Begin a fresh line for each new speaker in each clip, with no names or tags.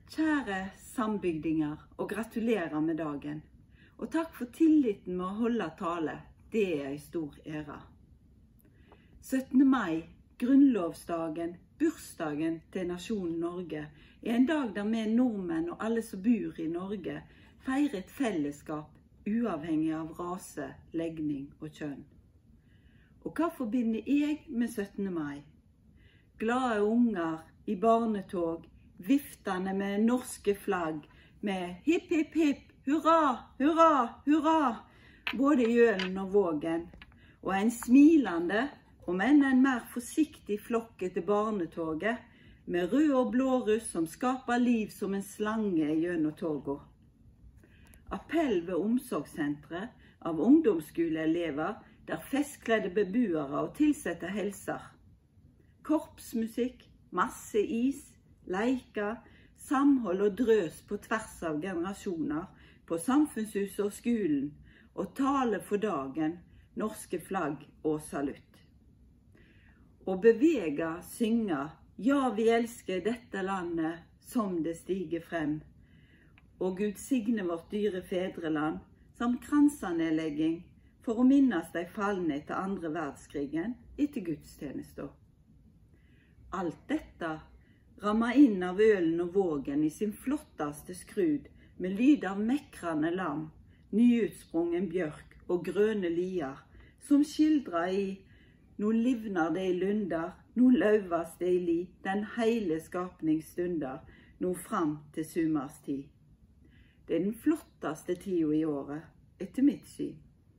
Kjære sambygdinger, og gratulerer med dagen. Og takk for tilliten med å holde tale, det er en stor ære. 17. mai, grunnlovsdagen, bursdagen til nasjonen Norge, er en dag der vi nordmenn og alle som bor i Norge feirer et fellesskap uavhengig av rase, legning og kjønn. Og hva forbinder jeg med 17. mai? Glade unger i barnetog, viftende med norske flagg, med hipp, hipp, hipp, hurra, hurra, hurra, både i Ølen og Vågen, og en smilende, om enn en mer forsiktig flokk etter barnetoget, med rød og blå russ som skaper liv som en slange gjennom toget. Appell ved omsorgssentret av ungdomsskoleelever, der festkledde beboere og tilsette helser. Korpsmusikk, masse is, leker, samhold og drøs på tvers av generasjoner, på samfunnshuset og skolen, og tale for dagen, norske flagg og salutt. Og bevege, synge, ja vi elsker dette landet som det stiger frem, og Gud signe vårt dyre fedreland, samt kransanedlegging, for å minnes de falne etter andre verdenskrigen etter gudstjenester. Alt dette rammer inn av Ølen og Vågen i sin flotteste skrud, med lyd av mekrande lam, nyutsprungen bjørk og grønne lier, som skildrer i «Nå livner det i lunder, nå løvas det i li, den heile skapningsstunder, nå fram til sumarstid». Det er den flotteste tida i året, etter mitt syn.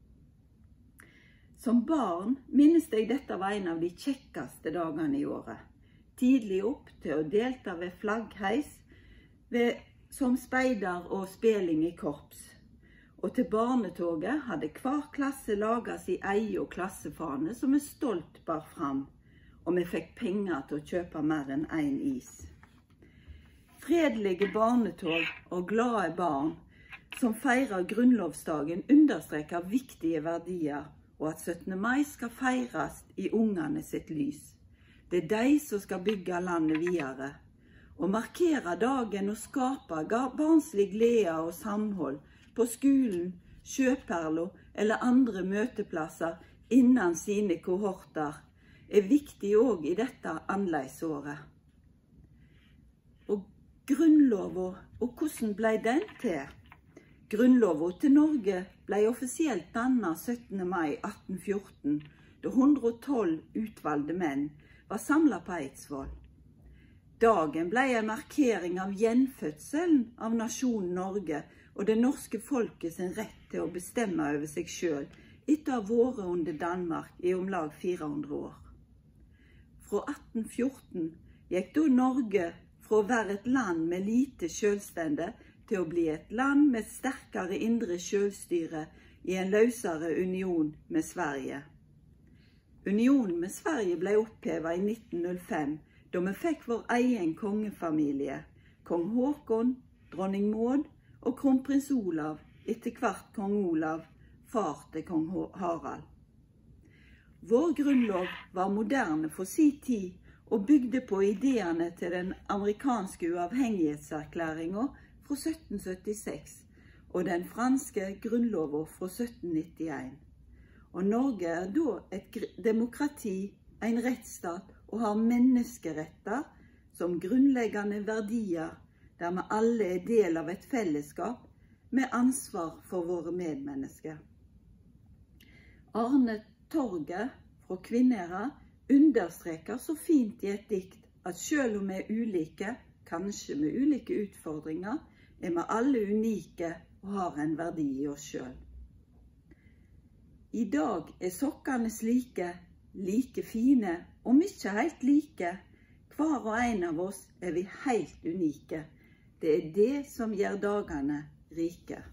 Som barn minnes jeg dette var en av de kjekkeste dagene i året. Tidlig opp til å delta ved flaggheis, som speider og speling i korps. Og til barnetoget hadde hver klasse laget sin egen klassefane som vi stolt bar fram, og vi fikk penger til å kjøpe mer enn en is. Fredelige barnetog og glade barn som feirer grunnlovsdagen understreker viktige verdier, og at 17. mai skal feires i ungene sitt lys. Det er de som skal bygge landet videre, og markere dagen og skape barnslig glede og samhold på skolen, Sjøperla eller andre møteplasser innan sine kohorter, er viktig også i dette annerledesåret. Og grunnloven, og hvordan ble den til? Grunnloven til Norge ble offisielt dannet 17. mai 1814, da 112 utvalgte menn var samlet på Eidsvoll. Dagen ble en markering av gjenfødselen av nasjonen Norge og det norske folket sin rett til å bestemme over seg selv etter å ha vært under Danmark i omlag 400 år. Fra 1814 gikk da Norge fra å være et land med lite selvstende til å bli et land med sterkere indre selvstyre i en løsere union med Sverige. Unionen med Sverige ble opphevet i 1905, da vi fikk vår egen kongefamilie, kong Håkon, dronning Maud og kronprins Olav, etter hvert kong Olav, far til kong Harald. Vår grunnlov var moderne for sin tid og bygde på ideene til den amerikanske uavhengighetserklæringen fra 1776 og den franske grunnloven fra 1791. Og Norge er da et demokrati, en rettsstat, og har menneskeretter som grunnleggende verdier, der vi alle er del av et fellesskap med ansvar for våre medmennesker. Arne Torge fra Kvinnherad understreker så fint i et dikt at selv om vi er ulike, kanskje med ulike utfordringer, er vi alle unike og har en verdi i oss selv. I dag er sokkene slike, like fine, om ikke helt like. Hver og en av oss er vi helt unike. Det er det som gjør dagene rike.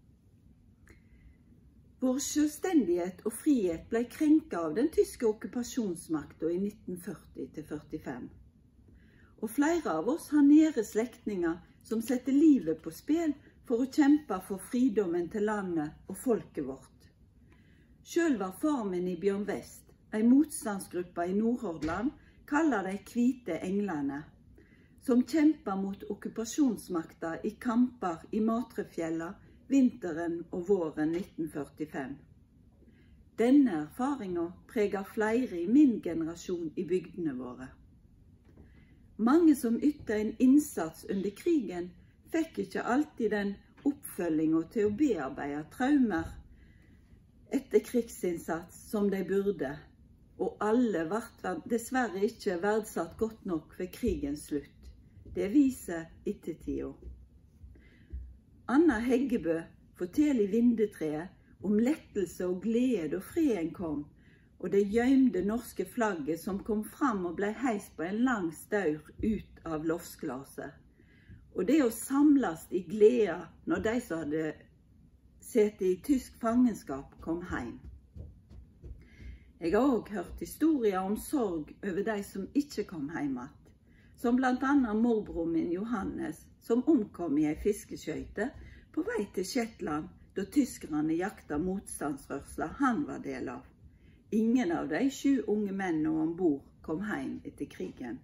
Vår selvstendighet og frihet ble krenket av den tyske okkupasjonsmakten i 1940-45. Og flere av oss har nære slektninger som setter livet på spill for å kjempe for fridommen til landet og folket vårt. Selv var far min i Bjørn Vest, en motstandsgruppe i Nordhordland, kaller de hvite englene, som kjempet mot okkupasjonsmakta i kamper i Matrefjella vinteren og våren 1945. Denne erfaringen preger flere i min generasjon i bygdene våre. Mange som ytte en innsats under krigen, fikk ikke alltid den oppfølgingen til å bearbeide traumer etter krigsinnsats som de burde, og alle ble dessverre ikke verdsatt godt nok ved krigens slutt. Det viser ettertida. Anna Heggebø forteller i Vindetreet om lettelse og glede da freden kom, og det gjømte norske flagget som kom fram og ble heist på en lang staur ut av loftsglaset. Og det å samles i glede når de som hadde sittet i tysk fangenskap kom hjem. Jeg har også hørt historier om sorg over de som ikke kom hjem igjen, som blant annet morbror min Johannes, som omkom i ei fiskeskøyte på vei til Shetland da tyskerne jakta motstandsrørsla han var del av. Ingen av de 7 unge mennene ombord kom hjem etter krigen.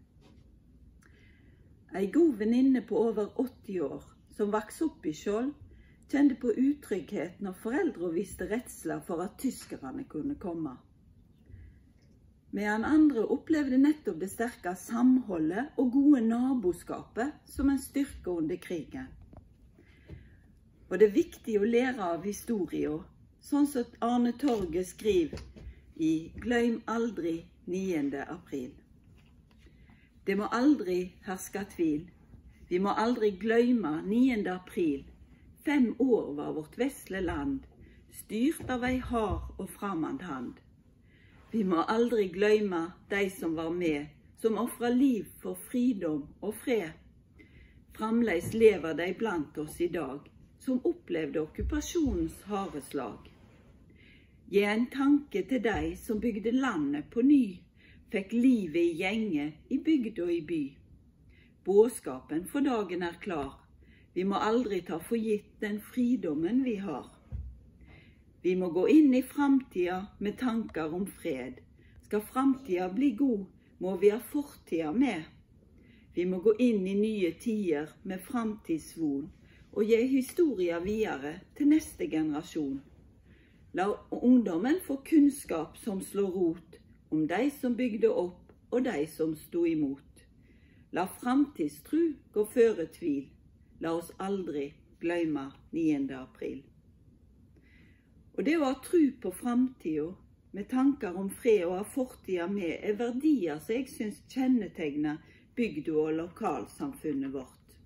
Ei god venninne på over 80 år, som vokste opp i Skjold, kjente på utrygghet når foreldre viste redsler for at tyskerne kunne komme. Medan andre opplevde nettopp det sterke samholdet og gode naboskapet som en styrke under krigen. Og det er viktig å lære av historien, sånn som Arne Torge skriver i Gløym aldri 9. april. Det må aldri herske tvil. Vi må aldri gløyme 9. april. 5 år var vårt vesle land, styrt av ei hard og framand hand. Vi må aldri gløyme de som var med, som offret liv for fridom og fred. Framleis lever de blant oss i dag, som opplevde okkupasjonens harde slag. Gi en tanke til de som bygde landet på ny, fikk livet i gjenge i bygd og i by. Budskapen for dagen er klar. Vi må aldri ta for gitt den fridommen vi har. Vi må gå inn i framtida med tanker om fred. Skal framtida bli god, må vi ha fortida med. Vi må gå inn i nye tider med framtidsvon og gi historia videre til neste generasjon. La ungdommen få kunnskap som slår rot om de som bygde opp og de som stod imot. La framtidstru gå føre tvil. La oss aldri gløyme 9. april. Og det å ha tru på framtida, med tanker om fred og ha fortida med, er verdier som jeg synes kjennetegner bygda og lokalsamfunnet vårt.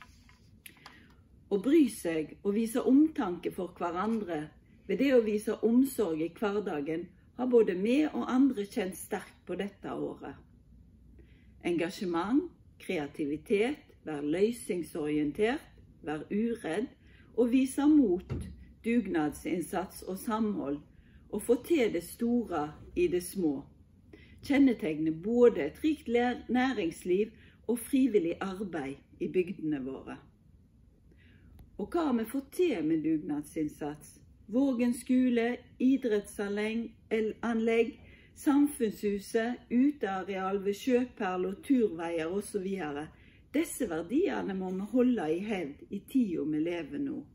Å bry seg og vise omtanke for hverandre, ved det å vise omsorg i hverdagen, har både vi og andre kjent sterkt på dette året. Engasjement, kreativitet, vær løsningsorientert, vær uredd og vise mot, dugnadsinnsats og samhold, og få til det store i det små. Kjennetegner både et rikt næringsliv og frivillig arbeid i bygdene våre. Og hva har vi fått til med dugnadsinnsats? Vågen skole, idrettsanlegg, samfunnshuset, uteareal ved sjøperl og turveier osv. Disse verdiene må vi holde i hevd i tida vi lever nå.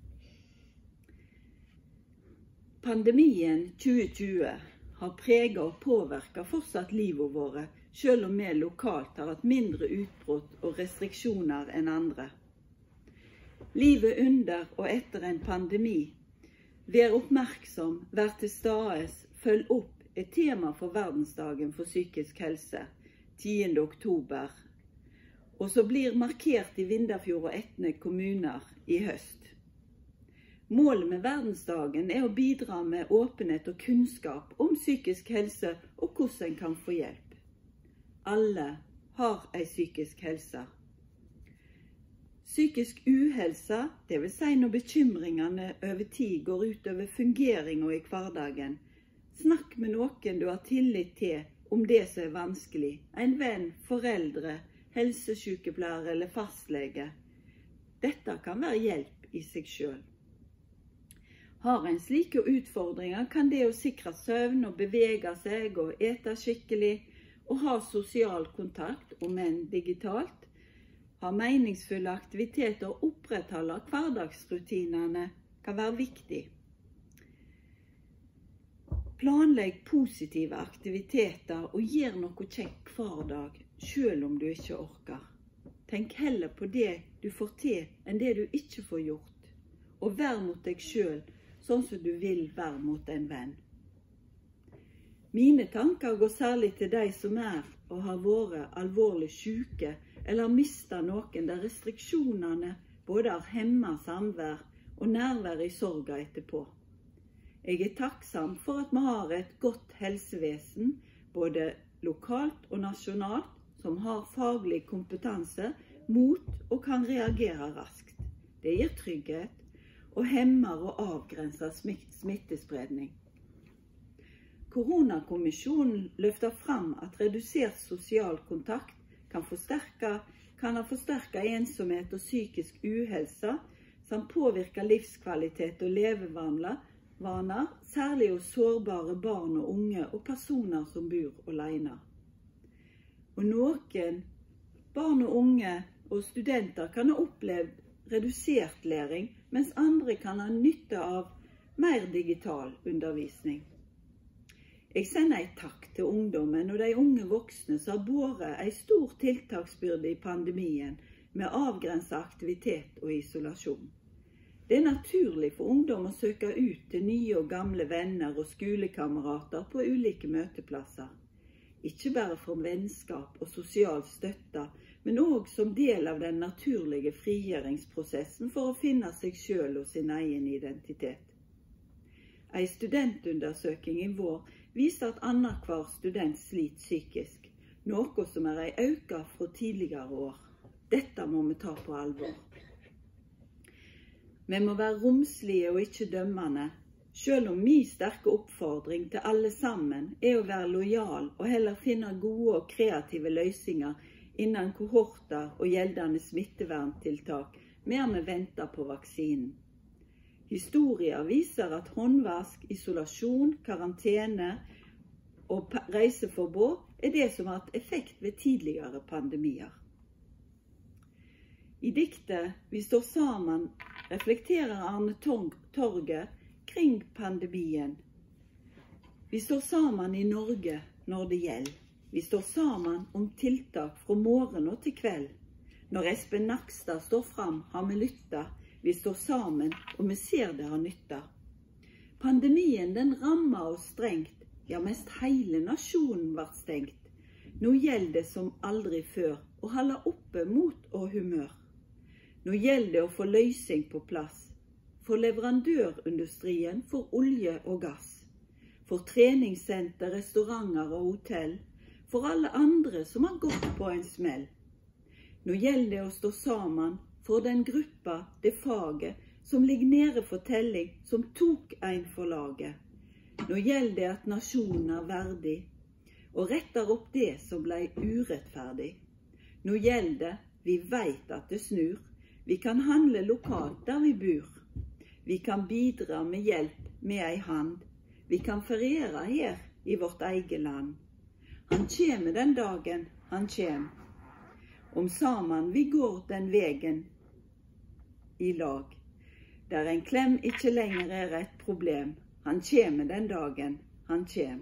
Pandemien 2020 har preget og påvirket fortsatt livet våre, selv om vi lokalt har hatt mindre utbrudd og restriksjoner enn andre. Livet under og etter en pandemi. Vær oppmerksom, vær til stades, følg opp et tema for verdensdagen for psykisk helse, 10. oktober, og så blir markert i Vindafjord og Etne kommuner i høst. Målet med verdensdagen er å bidra med åpenhet og kunnskap om psykisk helse og hvordan en kan få hjelp. Alle har en psykisk helse. Psykisk uhelse, det vil si når bekymringene over tid går ut over fungeringen i hverdagen. Snakk med noen du har tillit til om det som er vanskelig, en venn, foreldre, helsesykepleier eller fastlege. Dette kan være hjelp i seg selv. Har en slike utfordringer, kan det å sikre søvn og bevege seg og ete skikkelig og ha sosial kontakt, om enn digitalt, Ha meningsfulle aktiviteter og opprettholde hverdagsrutinene kan være viktig. Planlegg positive aktiviteter og gjør noe kjekt hver dag, selv om du ikke orker. Tenk heller på det du får til enn det du ikke får gjort, og vær mot deg selv sånn som du vil være mot en venn. Mine tanker går særlig til de som og har vært alvorlig syke eller har mistet noen der restriksjonene både har hemmet samvær og nærvær i sorga etterpå. Jeg er takksam for at vi har et godt helsevesen, både lokalt og nasjonalt, som har faglig kompetanse, mot og kan reagere raskt. Det gir trygghet og hemmer og avgrenser smittespredning. Koronakommisjonen løfter fram at redusert sosial kontakt kan ha forsterket ensomhet og psykisk uhelse, samt påvirke livskvalitet og levevaner, særlig hos sårbare barn og unge og personer som bor alene. Og noen barn og unge og studenter kan ha opplevd redusert læring, mens andre kan ha nytte av mer digital undervisning. Jeg sender en takk til ungdommen og de unge voksne som har båret en stor tiltaksbyrde i pandemien med avgrenset aktivitet og isolasjon. Det er naturlig for ungdom å søke ut til nye og gamle venner og skolekamerater på ulike møteplasser. Ikke bare for vennskap og sosial støtte, men også som del av den naturlige frigjøringsprosessen for å finne seg selv og sin egen identitet. En studentundersøking i vår viser at annenhver student sliter psykisk, noe som er en økning fra tidligere år. Dette må vi ta på alvor. Vi må være romslige og ikke dømmende, selv om min sterke oppfordring til alle sammen er å være lojal og heller finne gode og kreative løsninger innen kohorter og gjeldende smitteverntiltak mer vi venter på vaksinen. Historier viser at håndvask, isolasjon, karantene og reiseforbud er det som har hatt effekt ved tidligere pandemier. I diktet «Vi står sammen» reflekterer Arne Torget kring pandemien. Vi står sammen i Norge når det gjelder. Vi står sammen om tiltak fra morgen og til kveld. Når Espen Nakstad står fram, har vi lyttet. Vi står sammen, og vi ser det har nytta. Pandemien den rammer oss strengt, ja mest hele nasjonen ble stengt. Nå gjelder det som aldri før å holde oppe mot og humør. Nå gjelder det å få løsning på plass. For leverandørindustrien, for olje og gass. For treningssenter, restauranter og hotell. For alle andre som har gått på en smell. Nå gjelder det å stå sammen for den gruppa, det faget, som ligger nede for telling, som tok en for laget. Nå gjelder det at nasjonen er verdig, og retter opp det som ble urettferdig. Nå gjelder det, vi vet at det snur. Vi kan handle lokalt der vi bor. Vi kan bidra med hjelp med ei hand. Vi kan feriere her i vårt eget land. Han kjem den dagen han kjem. Om sammen vi går den vegen i lag. Der en klem ikke lenger er et problem. Han kjem den dagen han kjem.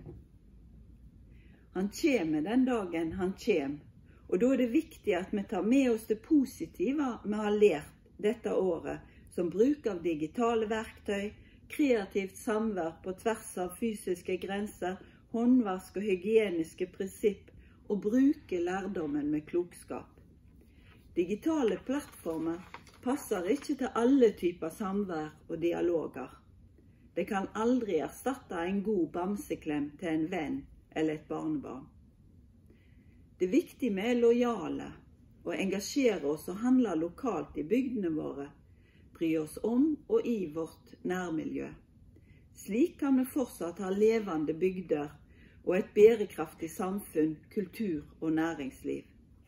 Han kjem den dagen han kjem. Og da er det viktig at vi tar med oss det positive vi har lært dette året, som bruk av digitale verktøy, kreativt samvær på tvers av fysiske grenser, håndvask og hygieniske prinsipp, og bruke lærdommen med klokskap. Digitale plattformer passer ikke til alle typer samvær og dialoger. Det kan aldri erstatte en god bamseklem til en venn eller et barnebarn. Det er viktig vi er lojale og engasjerer oss og handler lokalt i bygdene våre, bry oss om og i vårt nærmiljø. Slik kan vi fortsatt ha levende bygder og et bærekraftig samfunn, kultur og næringsliv.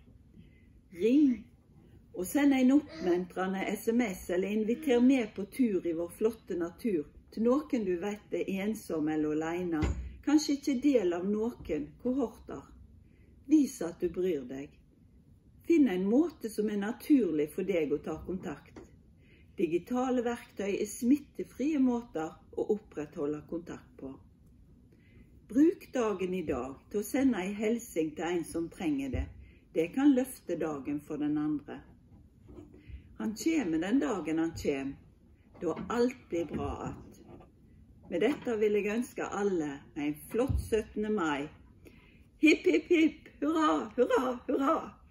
Ring og send en oppmuntrende SMS eller inviter med på tur i vår flotte natur til noen du vet er ensom eller alene, kanskje ikke del av noen kohorter. Vis at du bryr deg. Finn en måte som naturlig for deg å ta kontakt. Digitale verktøy smittefrie måter å opprettholde kontakt på. Bruk dagen i dag til å sende en hilsen til en som trenger det. Det kan løfte dagen for den andre. Han kommer den dagen han kommer, da alt blir bra att. Med dette vil jeg ønske alle en flott 17. mai. Hipp, hipp, hipp, hurra, hurra, hurra!